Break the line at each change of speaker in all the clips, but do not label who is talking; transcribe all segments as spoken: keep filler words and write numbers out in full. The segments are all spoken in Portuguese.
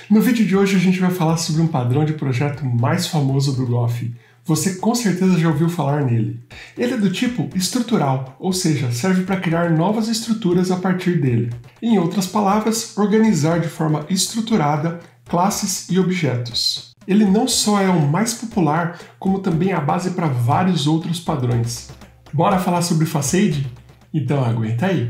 No vídeo de hoje a gente vai falar sobre um padrão de projeto mais famoso do Goff. Você com certeza já ouviu falar nele. Ele é do tipo estrutural, ou seja, serve para criar novas estruturas a partir dele. Em outras palavras, organizar de forma estruturada classes e objetos. Ele não só é o mais popular, como também a base para vários outros padrões. Bora falar sobre Facade? Então aguenta aí!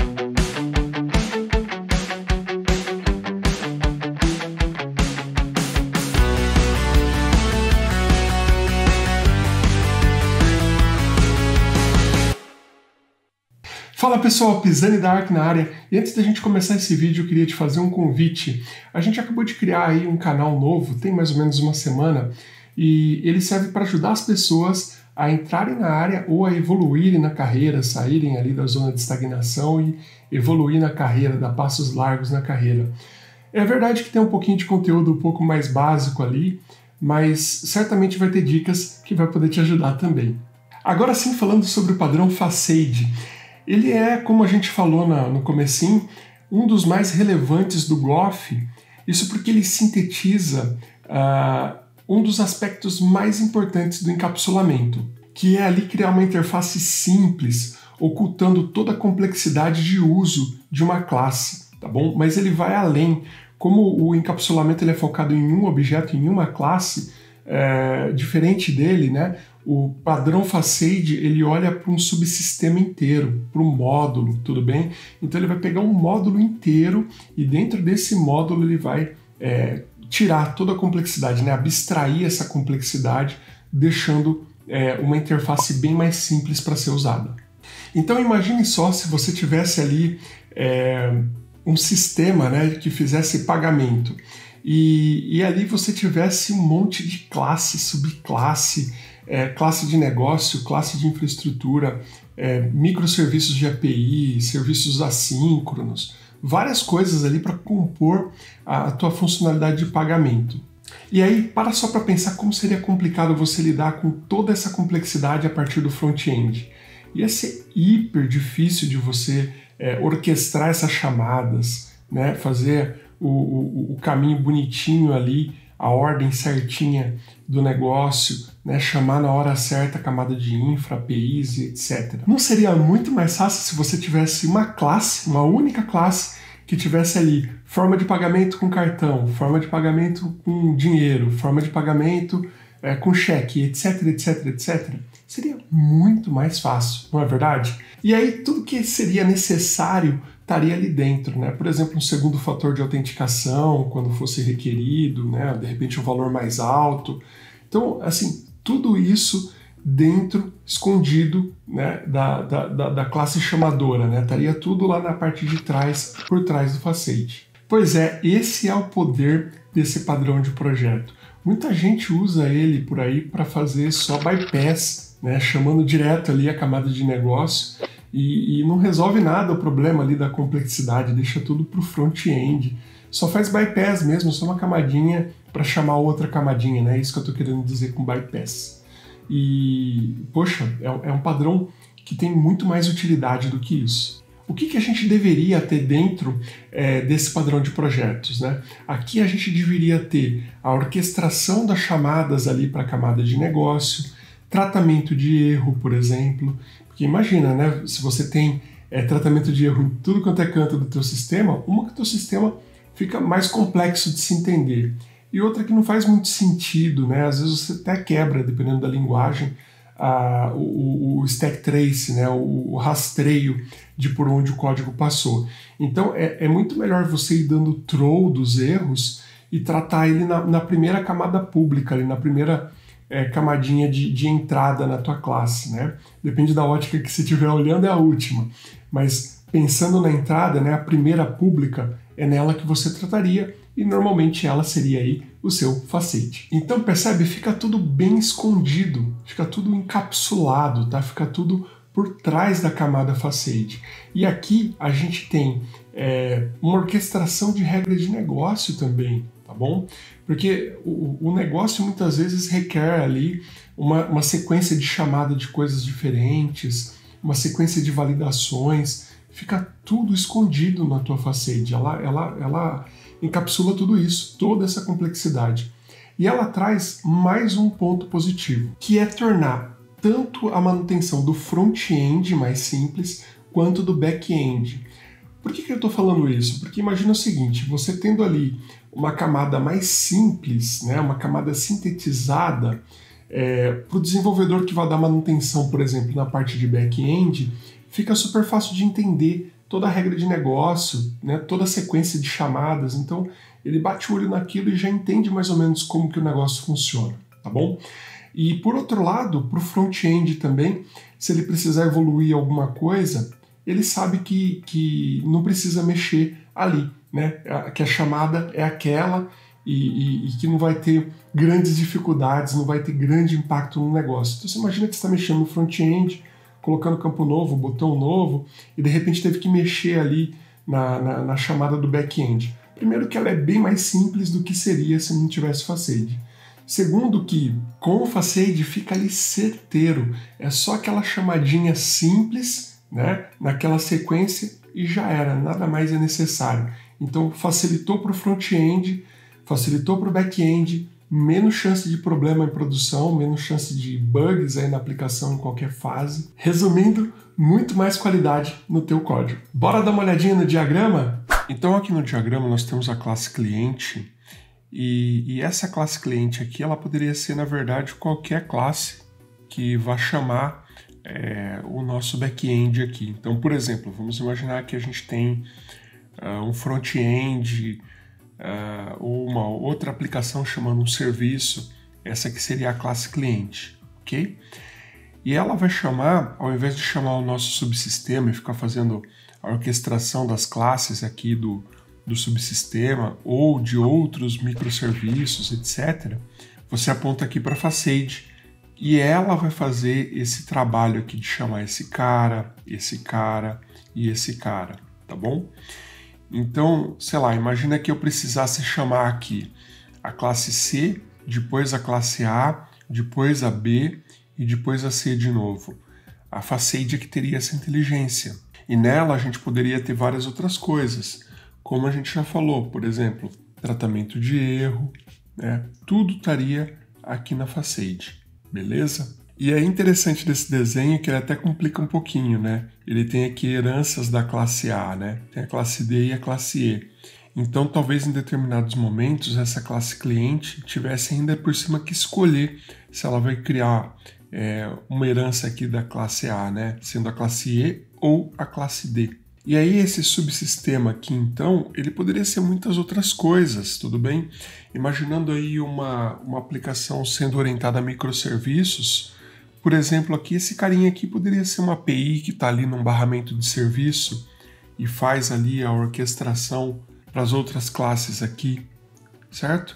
Fala pessoal, Pisani da Ark na área, e antes da gente começar esse vídeo eu queria te fazer um convite. A gente acabou de criar aí um canal novo, tem mais ou menos uma semana, e ele serve para ajudar as pessoas a entrarem na área ou a evoluírem na carreira, saírem ali da zona de estagnação e evoluir na carreira, dar passos largos na carreira. É verdade que tem um pouquinho de conteúdo um pouco mais básico ali, mas certamente vai ter dicas que vai poder te ajudar também. Agora sim, falando sobre o padrão Facade. Ele é, como a gente falou na, no comecinho, um dos mais relevantes do Goff, isso porque ele sintetiza uh, um dos aspectos mais importantes do encapsulamento, que é ali criar uma interface simples, ocultando toda a complexidade de uso de uma classe, tá bom? Mas ele vai além. Como o encapsulamento ele é focado em um objeto, em uma classe, é, diferente dele, né? O padrão Facade, ele olha para um subsistema inteiro, para um módulo, tudo bem? Então ele vai pegar um módulo inteiro e dentro desse módulo ele vai é, tirar toda a complexidade, né? Abstrair essa complexidade, deixando é, uma interface bem mais simples para ser usada. Então imagine só se você tivesse ali é, um sistema, né, que fizesse pagamento e, e ali você tivesse um monte de classe, subclasse, É, classe de negócio, classe de infraestrutura, é, microserviços de A P I, serviços assíncronos, várias coisas ali para compor a, a tua funcionalidade de pagamento. E aí, para só para pensar como seria complicado você lidar com toda essa complexidade a partir do front-end. Ia ser hiper difícil de você é, orquestrar essas chamadas, né? Fazer o, o, o caminho bonitinho ali, a ordem certinha do negócio, né, chamar na hora certa a camada de infra, A P Is e etcétera. Não seria muito mais fácil se você tivesse uma classe, uma única classe, que tivesse ali forma de pagamento com cartão, forma de pagamento com dinheiro, forma de pagamento é, com cheque, etc, etc, etcétera. Seria muito mais fácil, não é verdade? E aí tudo que seria necessário estaria ali dentro, né? Por exemplo, um segundo fator de autenticação, quando fosse requerido, né? De repente um valor mais alto. Então, assim, tudo isso dentro, escondido, né? da, da, da, da classe chamadora, né? Estaria tudo lá na parte de trás, por trás do Facade. Pois é, esse é o poder desse padrão de projeto. Muita gente usa ele por aí para fazer só bypass, né? Chamando direto ali a camada de negócio, E, e não resolve nada o problema ali da complexidade, deixa tudo para o front-end. Só faz bypass mesmo, só uma camadinha para chamar outra camadinha, né? É isso que eu estou querendo dizer com bypass. E, poxa, é, é um padrão que tem muito mais utilidade do que isso. O que, que a gente deveria ter dentro é, desse padrão de projetos, né? Aqui a gente deveria ter a orquestração das chamadas ali para a camada de negócio, tratamento de erro, por exemplo. Porque imagina, né, se você tem é, tratamento de erro em tudo quanto é canto do teu sistema, uma que o teu sistema fica mais complexo de se entender. E outra que não faz muito sentido, né? Às vezes você até quebra, dependendo da linguagem, a, o, o stack trace, né? o, o rastreio de por onde o código passou. Então é, é muito melhor você ir dando throw dos erros e tratar ele na, na primeira camada pública, ali, na primeira É, camadinha de, de entrada na tua classe, né? Depende da ótica que você estiver olhando, é a última. Mas pensando na entrada, né, a primeira pública, é nela que você trataria e normalmente ela seria aí o seu Facade. Então percebe, fica tudo bem escondido, fica tudo encapsulado, tá? Fica tudo por trás da camada Facade. E aqui a gente tem é, uma orquestração de regra de negócio também, tá bom? Porque o, o negócio muitas vezes requer ali uma, uma sequência de chamada de coisas diferentes, uma sequência de validações, fica tudo escondido na tua Facade. Ela, ela, ela encapsula tudo isso, toda essa complexidade. E ela traz mais um ponto positivo, que é tornar tanto a manutenção do front-end mais simples, quanto do back-end. Por que, que eu estou falando isso? Porque imagina o seguinte, você tendo ali uma camada mais simples, né, uma camada sintetizada, é, para o desenvolvedor que vai dar manutenção, por exemplo, na parte de back-end, fica super fácil de entender toda a regra de negócio, né, toda a sequência de chamadas, então ele bate o olho naquilo e já entende mais ou menos como que o negócio funciona, tá bom? E por outro lado, para o front-end também, se ele precisar evoluir alguma coisa, ele sabe que, que não precisa mexer ali, né? Que a chamada é aquela e, e, e que não vai ter grandes dificuldades, não vai ter grande impacto no negócio. Então você imagina que você está mexendo no front-end, colocando campo novo, botão novo, e de repente teve que mexer ali na, na, na chamada do back-end. Primeiro que ela é bem mais simples do que seria se não tivesse Facade. Segundo que com o Facade fica ali certeiro, é só aquela chamadinha simples, né, naquela sequência e já era, nada mais é necessário. Então facilitou para o front-end, facilitou para o back-end, menos chance de problema em produção, menos chance de bugs aí na aplicação em qualquer fase. Resumindo, muito mais qualidade no teu código. Bora dar uma olhadinha no diagrama? Então aqui no diagrama nós temos a classe cliente e, e essa classe cliente aqui ela poderia ser na verdade qualquer classe que vá chamar É, o nosso back-end aqui. Então, por exemplo, vamos imaginar que a gente tem uh, um front-end uh, ou uma outra aplicação chamando um serviço, essa aqui seria a classe cliente, ok? E ela vai chamar, ao invés de chamar o nosso subsistema e ficar fazendo a orquestração das classes aqui do, do subsistema ou de outros microserviços, etcétera, você aponta aqui para Facade. E ela vai fazer esse trabalho aqui de chamar esse cara, esse cara e esse cara, tá bom? Então, sei lá, imagina que eu precisasse chamar aqui a classe C, depois a classe A, depois a B e depois a C de novo. A Facade é que teria essa inteligência. E nela a gente poderia ter várias outras coisas, como a gente já falou, por exemplo, tratamento de erro, né? Tudo estaria aqui na Facade. Beleza? E é interessante desse desenho que ele até complica um pouquinho, né? Ele tem aqui heranças da classe A, né? Tem a classe D e a classe E. Então, talvez em determinados momentos, essa classe cliente tivesse ainda por cima que escolher se ela vai criar é, uma herança aqui da classe A, né? Sendo a classe E ou a classe D. E aí esse subsistema aqui, então, ele poderia ser muitas outras coisas, tudo bem? Imaginando aí uma, uma aplicação sendo orientada a microserviços, por exemplo, aqui esse carinha aqui poderia ser uma A P I que está ali num barramento de serviço e faz ali a orquestração para as outras classes aqui, certo?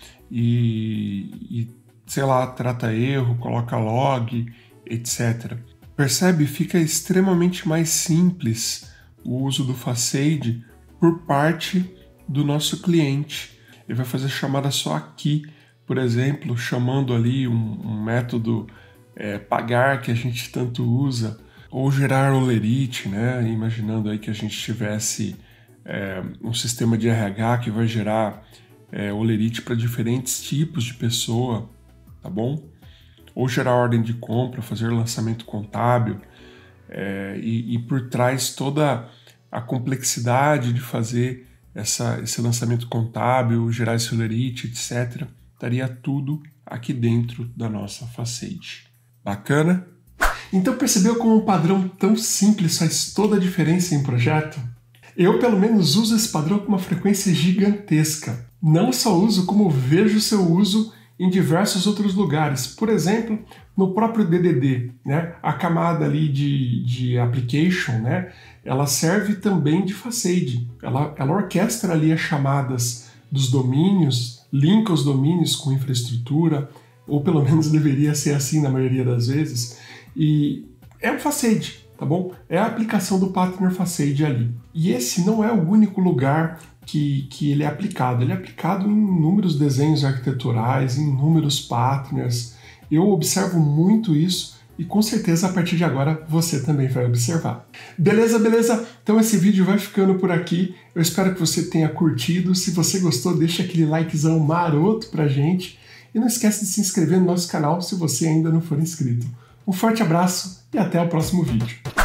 E, e, sei lá, trata erro, coloca log, etcétera. Percebe? Fica extremamente mais simples o uso do Facade por parte do nosso cliente. Ele vai fazer chamada só aqui, por exemplo, chamando ali um, um método é, pagar que a gente tanto usa, ou gerar olerite, né? Imaginando aí que a gente tivesse é, um sistema de R H que vai gerar é, olerite para diferentes tipos de pessoa, tá bom? Ou gerar ordem de compra, fazer lançamento contábil, é, e, e por trás toda a complexidade de fazer essa, esse lançamento contábil, gerar esse olerite, etcétera, estaria tudo aqui dentro da nossa Facade. Bacana? Então percebeu como um padrão tão simples faz toda a diferença em projeto? Eu, pelo menos, uso esse padrão com uma frequência gigantesca. Não só uso, como vejo seu uso em diversos outros lugares. Por exemplo, no próprio D D D, né? A camada ali de, de application, né? Ela serve também de Facade. Ela, ela orquestra ali as chamadas dos domínios, linka os domínios com infraestrutura, ou pelo menos deveria ser assim na maioria das vezes, e é um Facade, tá bom? É a aplicação do Partner Facade ali. E esse não é o único lugar que, que ele é aplicado. Ele é aplicado em inúmeros desenhos arquiteturais, em inúmeros partners. Eu observo muito isso e com certeza a partir de agora você também vai observar. Beleza, beleza? Então esse vídeo vai ficando por aqui. Eu espero que você tenha curtido. Se você gostou, deixa aquele likezão maroto pra gente. E não esquece de se inscrever no nosso canal se você ainda não for inscrito. Um forte abraço e até o próximo vídeo.